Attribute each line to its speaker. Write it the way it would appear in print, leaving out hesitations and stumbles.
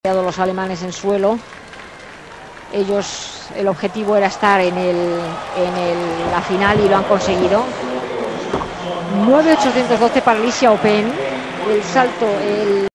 Speaker 1: Los alemanes en suelo. Ellos, el objetivo era estar en la final y lo han conseguido. 9.812 para Alicia Open. El salto,